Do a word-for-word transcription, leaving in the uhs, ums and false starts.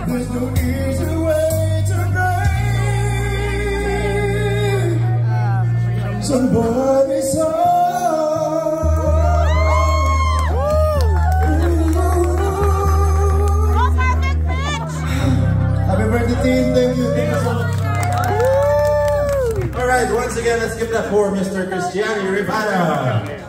There's no easy way to break somebody's heart. Happy birthday, team. Thank you. Thank you so much. All right, once again, let's give that for Mister Cristiano Rivera.